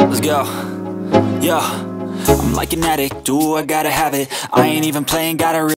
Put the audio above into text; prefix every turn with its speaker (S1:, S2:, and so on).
S1: Let's go. Yo, I'm like an addict, ooh, I gotta have it. I ain't even playing, gotta